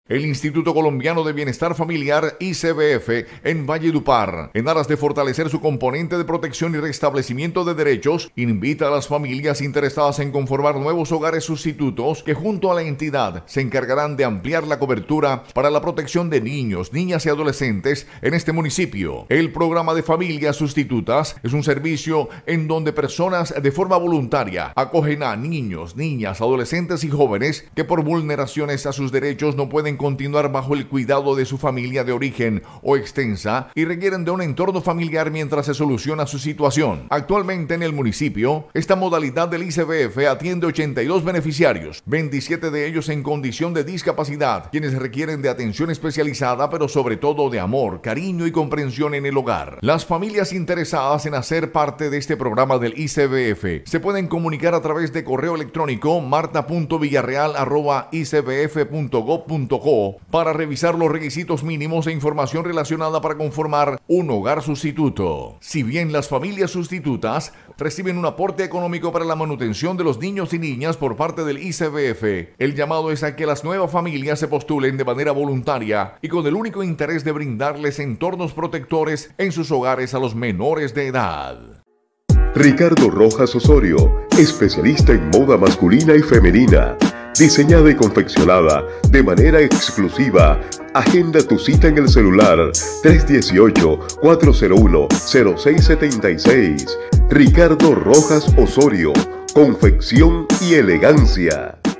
El Instituto Colombiano de Bienestar Familiar, ICBF, en Valledupar, en aras de fortalecer su componente de protección y restablecimiento de derechos, invita a las familias interesadas en conformar nuevos hogares sustitutos que junto a la entidad se encargarán de ampliar la cobertura para la protección de niños, niñas y adolescentes en este municipio. El programa de familias sustitutas es un servicio en donde personas de forma voluntaria acogen a niños, niñas, adolescentes y jóvenes que por vulneraciones a sus derechos no pueden continuar bajo el cuidado de su familia de origen o extensa y requieren de un entorno familiar mientras se soluciona su situación. Actualmente en el municipio, esta modalidad del ICBF atiende 82 beneficiarios, 27 de ellos en condición de discapacidad, quienes requieren de atención especializada, pero sobre todo de amor, cariño y comprensión en el hogar. Las familias interesadas en hacer parte de este programa del ICBF se pueden comunicar a través de correo electrónico marta.villarreal@icbf.gov.co para revisar los requisitos mínimos e información relacionada para conformar un hogar sustituto. Si bien las familias sustitutas reciben un aporte económico para la manutención de los niños y niñas por parte del ICBF, el llamado es a que las nuevas familias se postulen de manera voluntaria y con el único interés de brindarles entornos protectores en sus hogares a los menores de edad. Ricardo Rojas Osorio, especialista en moda masculina y femenina. Diseñada y confeccionada de manera exclusiva. Agenda tu cita en el celular 318-401-0676. Ricardo Rojas Osorio, confección y elegancia.